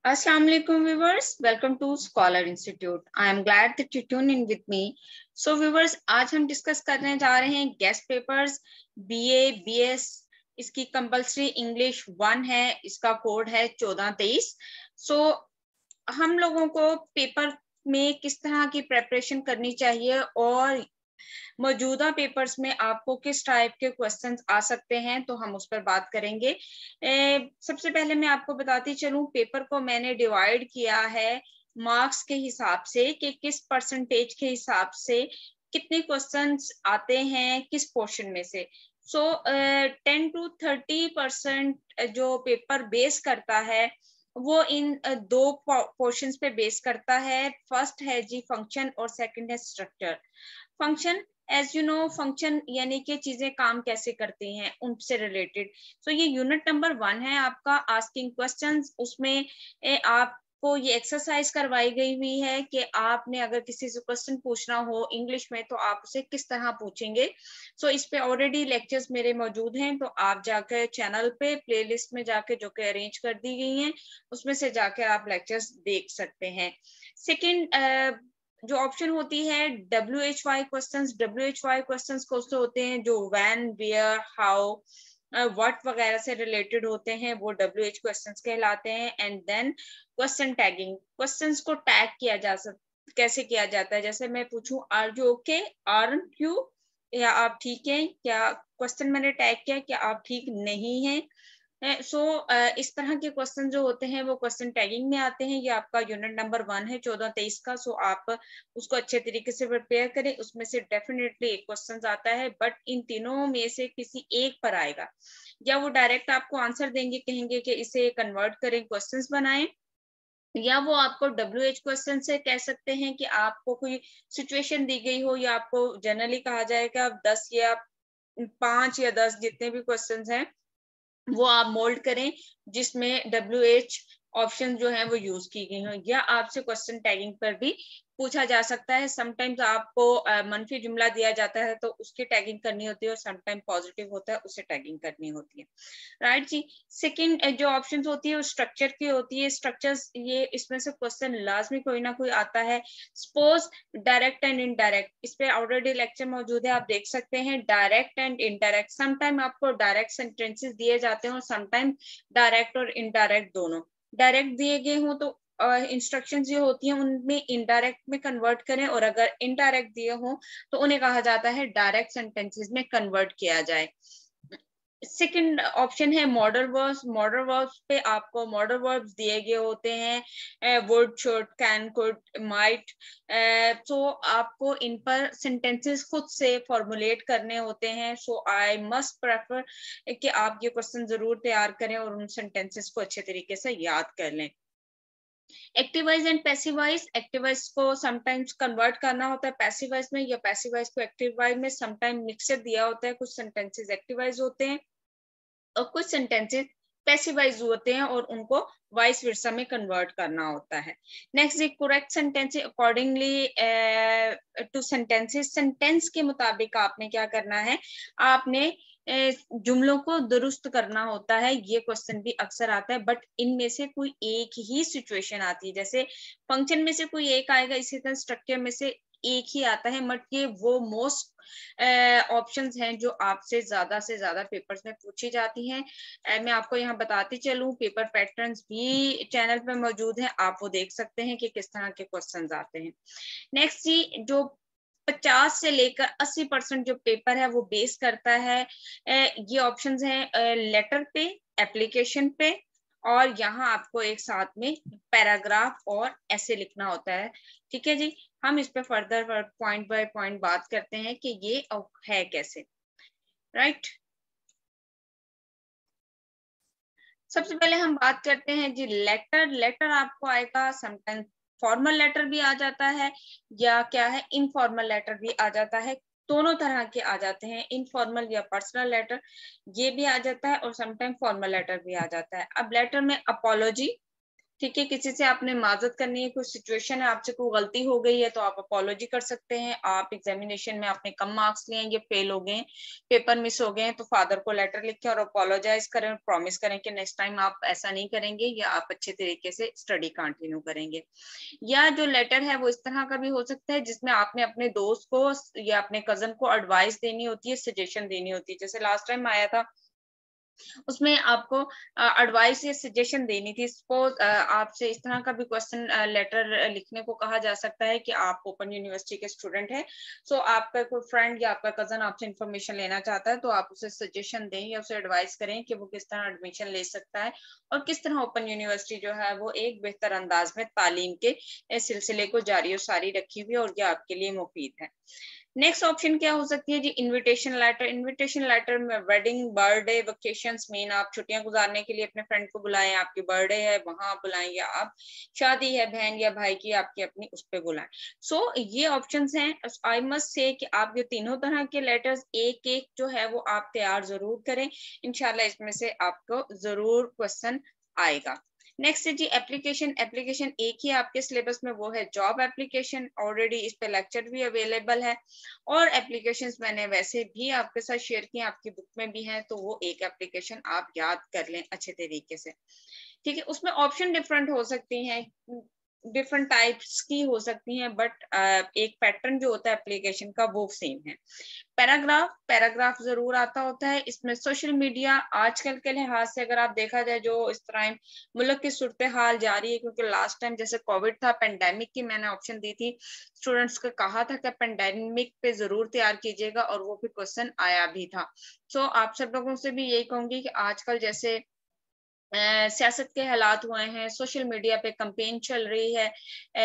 Assalamu alaikum viewers, welcome to Scholar Institute. I am glad that you tune in with me. So viewers, आज हम discuss करने जा रहे हैं guest papers BA BS. इसकी compulsory English 1 है, इसका कोड है 1423। सो हम लोगों को पेपर में किस तरह की प्रेपरेशन करनी चाहिए और मौजूदा पेपर्स में आपको किस टाइप के क्वेश्चंस आ सकते हैं, तो हम उस पर बात करेंगे। सबसे पहले मैं आपको बताती चलूं, पेपर को मैंने डिवाइड किया है मार्क्स के हिसाब से कि किस परसेंटेज के हिसाब से कितने क्वेश्चंस आते हैं किस पोर्शन में से। 10 to 30% जो पेपर बेस करता है वो इन दो पोर्शंस पे बेस करता है। फर्स्ट है जी फंक्शन और सेकंड है structure. Function, as you know, function यानी कि चीजें काम कैसे करती हैं उनसे रिलेटेड। ये यूनिट नंबर 1 है आपका आस्किंग क्वेश्चंस। उसमें आपको ये एक्सरसाइज करवाई गई हुई है कि आपने अगर किसी से क्वेश्चन पूछना हो इंग्लिश में तो आप उसे किस तरह पूछेंगे। इस पे ऑलरेडी लेक्चर्स मेरे मौजूद हैं, तो आप जाकर चैनल पे प्लेलिस्ट में जाके जो कि अरेंज कर दी गई हैं उसमें से जाकर आप लेक्चर्स देख सकते हैं। सेकेंड जो ऑप्शन होती है WHY क्वेश्चंस। WHY क्वेश्चंस कौन से होते हैं? जो व्हेन, वेयर, हाउ, व्हाट वगैरह से रिलेटेड होते हैं वो WH क्वेश्चंस कहलाते हैं। And then question tagging, questions को टैग किया जा कैसे किया जाता है। जैसे मैं पूछूं are you okay, aren't you, या आप ठीक हैं क्या, क्वेश्चन मैंने टैग किया कि आप ठीक नहीं हैं। इस तरह के क्वेश्चन जो होते हैं वो क्वेश्चन टैगिंग में आते हैं। ये आपका यूनिट नंबर 1 है 1423 का। आप उसको अच्छे तरीके से प्रिपेयर करें, उसमें से डेफिनेटली एक क्वेश्चन आता है, बट इन तीनों में से किसी एक पर आएगा। या वो डायरेक्ट आपको आंसर देंगे, कहेंगे कि इसे कन्वर्ट करें, क्वेश्चंस बनाएं, या वो आपको WH क्वेश्चन से कह सकते हैं कि आपको कोई सिचुएशन दी गई हो, या आपको जनरली कहा जाएगा 10 या 5 या 10 जितने भी क्वेश्चंस हैं वो आप मोल्ड करें जिसमें WH ऑप्शन जो है वो यूज की गई हो। या आपसे क्वेश्चन टैगिंग पर भी पूछा जा सकता है। समटाइम्स आपको मनफी जुमला दिया जाता है तो उसकी टैगिंग करनी होती है, और समटाइम पॉजिटिव होता है उसे टैगिंग करनी होती है। राइट जी। सेकंड जो ऑप्शंस होती है वो स्ट्रक्चर की होती है। स्ट्रक्चर्स, ये इसमें से क्वेश्चन लाजमी कोई ना कोई आता है। सपोज डायरेक्ट एंड इनडायरेक्ट, इस पे ऑलरेडी लेक्चर मौजूद है, आप देख सकते हैं। डायरेक्ट एंड इनडायरेक्ट, समटाइम आपको डायरेक्ट सेंटेंसेस दिए जाते हैं और समटाइम डायरेक्ट और इनडायरेक्ट दोनों। डायरेक्ट दिए गए हों तो इंस्ट्रक्शंस जो होती हैं उनमें इनडायरेक्ट में कन्वर्ट करें, और अगर इनडायरेक्ट दिए हों तो उन्हें कहा जाता है डायरेक्ट सेंटेंसेस में कन्वर्ट किया जाए। सेकंड ऑप्शन है मॉडल वर्ब्स। मॉडल वर्ब्स पे आपको मॉडल वर्ब्स दिए गए होते हैं, would, should, can, could, might. तो आपको इन पर सेंटेंसेस खुद से फॉर्मुलेट करने होते हैं। आई मस्ट प्रेफर कि आप ये क्वेश्चन जरूर तैयार करें और उन सेंटेंसेस को अच्छे तरीके से याद कर लें। एक्टिवाइज एंड पैसिवाइज, एक्टिवाइज को समटाइम्स कन्वर्ट करना होता है पैसिवाइज में, या पैसिवाइज को एक्टिवाइज में। समटाइम मिक्सर दिया होता है, कुछ सेंटेंसेस एक्टिवाइज होते हैं और कुछ सेंटेंसेस पैसिवाइज होते हैं और उनको वाइस वर्सा में कन्वर्ट करना होता है। Next the correct sentence accordingly to sentences. Sentence के मुताबिक आपने क्या करना है, आपने जुमलों को दुरुस्त करना होता है। ये क्वेश्चन भी अक्सर आता है, बट इनमें से कोई एक ही सिचुएशन आती है। जैसे फंक्शन में से कोई एक आएगा, इसी तरह स्ट्रक्चर में से एक ही आता है, बट ये वो मोस्ट ऑप्शंस हैं जो आपसे ज्यादा पेपर्स में पूछी जाती हैं। मैं आपको यहाँ बताती चलूं, पेपर पैटर्न्स भी चैनल पे मौजूद हैं, आप वो देख सकते हैं कि किस तरह के क्वेश्चंस आते हैं। नेक्स्ट जी, जो 50 से लेकर 80% जो पेपर है वो बेस करता है, ये ऑप्शंस हैं लेटर पे, एप्लीकेशन पे, और यहाँ आपको एक साथ में पैराग्राफ और ऐसे लिखना होता है। ठीक है जी, हम इस पे फर्दर पॉइंट बाय पॉइंट बात करते हैं कि ये है कैसे। राइट, सबसे पहले हम बात करते हैं जी लेटर। लेटर आपको आएगा, समटाइम फॉर्मल लेटर भी आ जाता है, या क्या है इनफॉर्मल लेटर भी आ जाता है। दोनों तरह के आ जाते हैं, इनफॉर्मल या पर्सनल लेटर ये भी आ जाता है, और समटाइम फॉर्मल लेटर भी आ जाता है। अब लेटर में अपॉलॉजी, ठीक है, किसी से आपने माजरत करनी है, कोई सिचुएशन है, आपसे कोई गलती हो गई है तो आप अपोलॉजी कर सकते हैं। आप एग्जामिनेशन में आपने कम मार्क्स लिए हैं, ये फेल हो गए, पेपर मिस हो गए हैं, तो फादर को लेटर लिखें और अपोलोजाइज करें और प्रॉमिस करें कि नेक्स्ट टाइम आप ऐसा नहीं करेंगे या आप अच्छे तरीके से स्टडी कंटिन्यू करेंगे। या जो लेटर है वो इस तरह का भी हो सकता है जिसमें आपने अपने दोस्त को या अपने कजन को एडवाइस देनी होती है, सजेशन देनी होती है। जैसे लास्ट टाइम आया था, उसमें आपको एडवाइस या सजेशन देनी थी। सपोज आपसे इस तरह का भी क्वेश्चन लेटर लिखने को कहा जा सकता है कि आप ओपन यूनिवर्सिटी के स्टूडेंट हैं, सो आपका कोई फ्रेंड या आपका कजन आपसे इंफॉर्मेशन लेना चाहता है, तो आप उसे सजेशन दें या उसे एडवाइस करें कि वो किस तरह एडमिशन ले सकता है और किस तरह ओपन यूनिवर्सिटी जो है वो एक बेहतर अंदाज में तालीम के सिलसिले को जारी और सारी रखी हुई है और ये आपके लिए मुफीद है। नेक्स्ट ऑप्शन क्या हो सकती है जी, इनविटेशन लेटर। इनविटेशन लेटर में वेडिंग, बर्थडे, वेकेशंस मीन आप छुट्टियां गुजारने के लिए अपने फ्रेंड को बुलाएं, आपकी बर्थडे है वहां आप बुलाएं, या आप शादी है बहन या भाई की आपकी अपनी उस पे बुलाएं। सो ये ऑप्शंस हैं। आई मस्ट से कि आप ये तीनों तरह के लेटर्स एक एक जो है वो आप तैयार जरूर करें, इंशाल्लाह इसमें से आपको जरूर क्वेश्चन आएगा। नेक्स्ट है जी एप्लीकेशन। एप्लीकेशन एक ही आपके सिलेबस में, वो है जॉब एप्लीकेशन। ऑलरेडी इस पे लेक्चर भी अवेलेबल है और एप्लीकेशंस मैंने वैसे भी आपके साथ शेयर की, आपकी बुक में भी है, तो वो एक एप्लीकेशन आप याद कर लें अच्छे तरीके से। ठीक है, उसमें ऑप्शन डिफरेंट हो सकती हैं, डिफरेंट टाइप्स की हो सकती हैं, बट एक पैटर्न जो होता है एप्लीकेशन का वो सेम है। पैराग्राफ, पैराग्राफ जरूर आता होता है इसमें। सोशल मीडिया आजकल के लिहाज से अगर आप देखा जाए, जो इस तरह मुल्क की सूरत हाल जा रही है, क्योंकि लास्ट टाइम जैसे कोविड था, पेंडेमिक की मैंने ऑप्शन दी थी, स्टूडेंट्स को कहा था कि पेंडेमिक पे जरूर तैयार कीजिएगा और वो भी क्वेश्चन आया भी था। सो आप सब लोगों से भी यही कहूंगी कि आजकल जैसे सियासत के हालात हुए हैं, सोशल मीडिया पे कंपेन चल रही है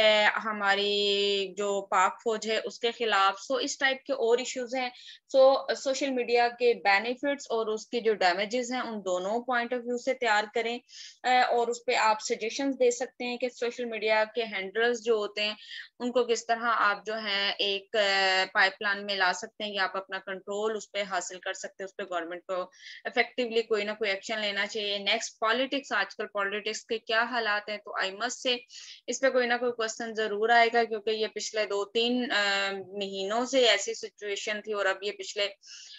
हमारी जो पाक फौज है उसके खिलाफ, सो इस टाइप के और इश्यूज हैं। सो सोशल मीडिया के बेनिफिट्स और उसके जो डैमेजेस हैं उन दोनों पॉइंट ऑफ व्यू से तैयार करें और उस पर आप सजेशंस दे सकते हैं कि सोशल मीडिया के हैंडल्स जो होते हैं उनको किस तरह आप जो है एक पाइपलाइन में ला सकते हैं, या आप अपना कंट्रोल उस पर हासिल कर सकते हैं, उस पर गवर्नमेंट को इफेक्टिवली कोई ना कोई एक्शन लेना चाहिए। नेक्स्ट पॉलिटिक्स, आजकल पॉलिटिक्स के क्या हालात हैं, तो आई मस्ट से इस पे कोई ना कोई क्वेश्चन जरूर आएगा, क्योंकि ये पिछले 2-3 महीनों से ऐसी सिचुएशन थी और अब ये पिछले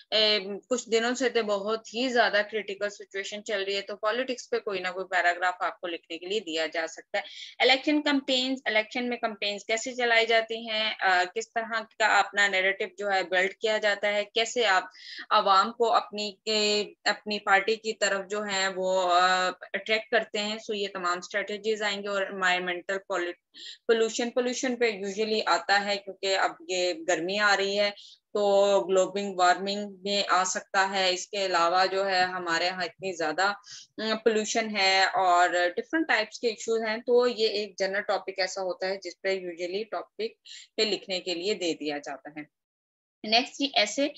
कुछ दिनों से तो बहुत ही ज्यादा क्रिटिकल सिचुएशन चल रही है, तो पॉलिटिक्स पे कोई ना कोई पैराग्राफ आपको लिखने के लिए दिया जा सकता है। इलेक्शन कैंपेन्स, इलेक्शन में कैंपेन्स कैसे चलाई जाती हैं, किस तरह का अपना नैरेटिव जो है बिल्ड किया जाता है, कैसे आप आवाम को अपनी पार्टी की तरफ जो है वो अट्रैक्ट करते हैं, सो ये तमाम स्ट्रेटजीज आएंगे। और एनवायरमेंटल पोल्यूशन, पोल्यूशन पे यूजुअली आता है क्योंकि अब ये गर्मी आ रही है तो ग्लोबल वार्मिंग में आ सकता है। इसके अलावा जो है हमारे यहाँ इतनी ज्यादा पोल्यूशन है और डिफरेंट टाइप्स के इश्यूज हैं, तो ये एक जनरल टॉपिक ऐसा होता है जिसपे यूजुअली टॉपिक पे लिखने के लिए दे दिया जाता है। नेक्स्ट जी ऐसे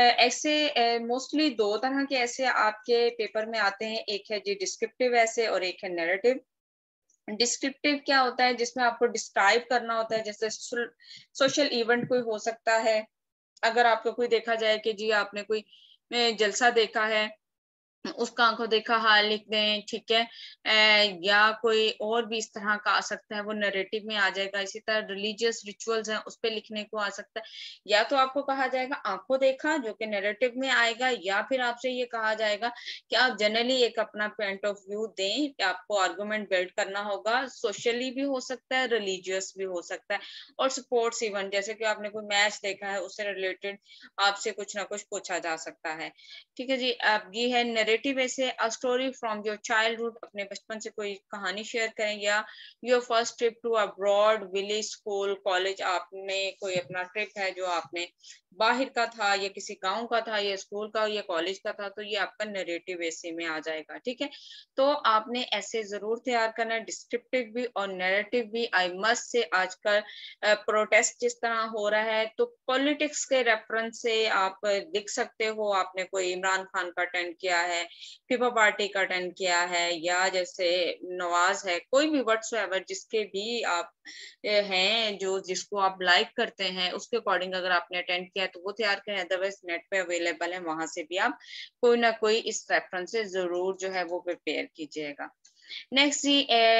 ऐसे मोस्टली दो तरह के ऐसे आपके पेपर में आते हैं, एक है जी डिस्क्रिप्टिव ऐसे और एक है नैरेटिव। डिस्क्रिप्टिव क्या होता है, जिसमें आपको डिस्क्राइब करना होता है, जैसे सोशल इवेंट कोई हो सकता है, अगर आपको कोई देखा जाए कि जी आपने कोई जलसा देखा है, उसका आंखों देखा हाल लिख दें, ठीक है। या कोई और भी इस तरह का आ सकता है, वो नरेटिव में आ जाएगा। इसी तरह रिलीजियस रिचुअल्स हैं उस पे लिखने को आ सकता है, या तो आपको कहा जाएगा आंखों देखा जो कि नरेटिव में आएगा, या फिर आपसे ये कहा जाएगा कि आप जनरली एक अपना पॉइंट ऑफ व्यू दें, कि आपको आर्गुमेंट बिल्ड करना होगा। सोशली भी हो सकता है, रिलीजियस भी हो सकता है, और स्पोर्ट्स इवेंट जैसे कि आपने कोई मैच देखा है उससे रिलेटेड आपसे कुछ ना कुछ पूछा जा सकता है। ठीक है जी, अब ये है नरेटिव ऐसे। A story from your childhood, अपने बचपन से कोई कहानी शेयर करें, या your first trip to abroad, village, school, college, आपने कोई अपना ट्रिप है जो आपने बाहर का था या किसी गांव का था या स्कूल का या कॉलेज का था, तो ये आपका नरेटिव ऐसे में आ जाएगा। ठीक है, तो आपने ऐसे जरूर तैयार करना है, डिस्क्रिप्टिव भी और नरेटिव भी। आई मस्ट से आजकल प्रोटेस्ट जिस तरह हो रहा है, तो पॉलिटिक्स के रेफरेंस से आप लिख सकते हो। आपने कोई इमरान खान का अटेंड किया है, पीपल पार्टी का अटेंड किया है, या जैसे नवाज है, कोई भी व्हाट्सएवर जिसके भी आप हैं जो जिसको आप लाइक करते हैं, उसके अकॉर्डिंग अगर आपने अटेंड किया है तो वो तैयार करें। अदरवाइज नेट पे अवेलेबल है, वहां से भी आप कोई ना कोई इस रेफरेंस से जरूर जो है वो प्रिपेयर कीजिएगा। नेक्स्ट जी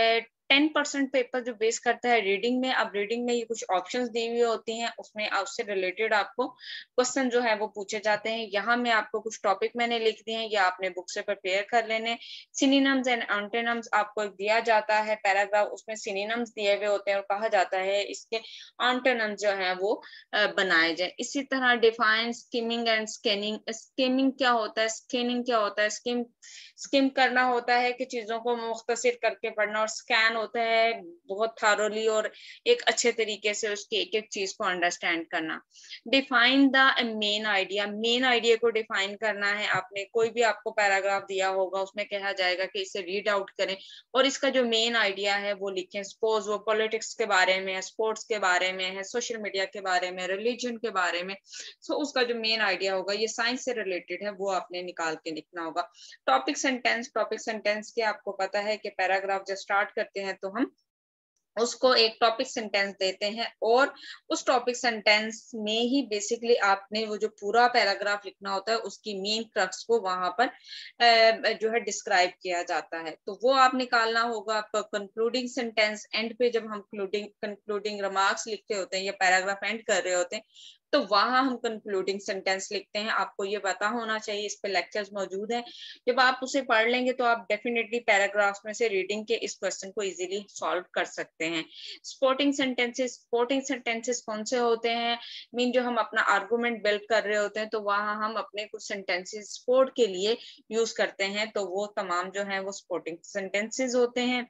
10% पेपर जो बेस करता है रीडिंग में। अब रीडिंग में ये कुछ ऑप्शंस दी हुई होती हैं, उसमें उससे रिलेटेड आपको क्वेश्चन जो है वो पूछे जाते हैं। यहाँ में आपको कुछ टॉपिक मैंने लिख दिए हैं, या आपने बुक से प्रिपेयर कर लेने। सिनोनिम्स एंड एंटोनिम्स आपको दिया जाता है पैराग्राफ, उसमें सिनोनिम्स दिए हुए होते हैं और कहा जाता है इसके एंटोनिम्स जो है वो बनाए जाए। इसी तरह define skimming and scanning. Skimming क्या होता है, स्कैनिंग क्या होता है? स्किम करना होता है कि चीजों को मुख्तसर करके पढ़ना, और स्कैन होता है बहुत थारोली और एक अच्छे तरीके से उसकी एक एक चीज को अंडरस्टैंड करना। Define the main idea. Main idea को डिफाइन करना है आपने। कोई भी आपको पैराग्राफ दिया होगा उसमें कहा जाएगा कि इसे रीड आउट करें और इसका जो मेन आइडिया है वो लिखें। सपोज वो पॉलिटिक्स के बारे में है, स्पोर्ट्स के बारे में है, सोशल मीडिया के बारे में, रिलीजन के बारे में। सो उसका जो मेन आइडिया होगा, ये साइंस से रिलेटेड है, वो आपने निकाल के लिखना होगा। Topic sentence. टॉपिक सेंटेंस के आपको पता है कि पैराग्राफ जब स्टार्ट करते हैं तो हम उसको एक टॉपिक सेंटेंस देते हैं, और उस टॉपिक सेंटेंस में ही बेसिकली आपने वो जो पूरा पैराग्राफ लिखना होता है उसकी मेन क्रक्स को वहां पर जो है डिस्क्राइब किया जाता है, तो वो आप निकालना होगा। कंक्लूडिंग सेंटेंस, एंड पे जब हम कंक्लूडिंग रिमार्क्स लिखते होते हैं या पैराग्राफ एंड कर रहे होते हैं तो वहां हम कंक्लूडिंग सेंटेंस लिखते हैं। आपको ये पता होना चाहिए, इस पे लेक्चर्स मौजूद हैं। जब आप उसे पढ़ लेंगे तो आप डेफिनेटली पैराग्राफ्स में से रीडिंग के इस क्वेश्चन को इजीली सॉल्व कर सकते हैं। Supporting sentences. सपोर्टिंग सेंटेंसेस कौन से होते हैं? मीन जो हम अपना आर्गुमेंट बिल्ड कर रहे होते हैं तो वहां हम अपने कुछ सेंटेंसेस सपोर्ट के लिए यूज करते हैं, तो वो तमाम जो है वो सपोर्टिंग सेंटेंसेस होते हैं।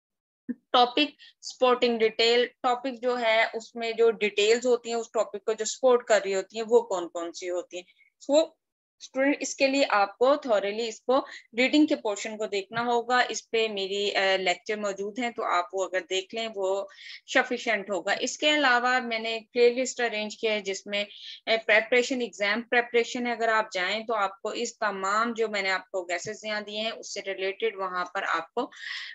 Topic supporting detail. टॉपिक जो है उसमें जो डिटेल्स होती हैं उस टॉपिक को जो सपोर्ट कर रही होती हैं वो कौन कौन सी होती हैं। सो स्टूडेंट इसके लिए आपको थॉरली इसको रीडिंग के पोर्शन को देखना होगा। इस पे मेरी लेक्चर मौजूद हैं, तो आप वो अगर देख लें वो सफिशिएंट होगा। इसके अलावा मैंने प्ले लिस्ट अरेंज किया है जिसमें प्रेपरेशन, एग्जाम प्रेपरेशन है। अगर आप जाएं तो आपको इस तमाम जो मैंने आपको गैसेस यहाँ दिए हैं उससे रिलेटेड वहां पर आपको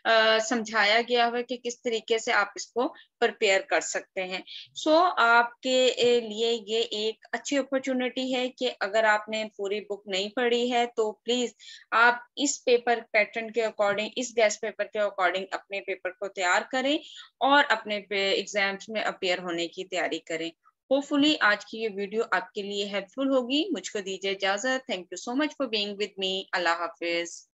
समझाया गया है कि किस तरीके से आप इसको प्रिपेयर कर सकते हैं। सो आपके लिए ये एक अच्छी अपॉर्चुनिटी है कि अगर आपने पूरी बुक नहीं पढ़ी है तो प्लीज आप इस पेपर पैटर्न के अकॉर्डिंग, इस गेस्ट पेपर के अकॉर्डिंग अपने पेपर को तैयार करें और अपने एग्जाम्स में अपीयर होने की तैयारी करें। होपफुली आज की ये वीडियो आपके लिए हेल्पफुल होगी। मुझको दीजिए इजाजत। Thank you so much for being with me. अल्लाह हाफिज।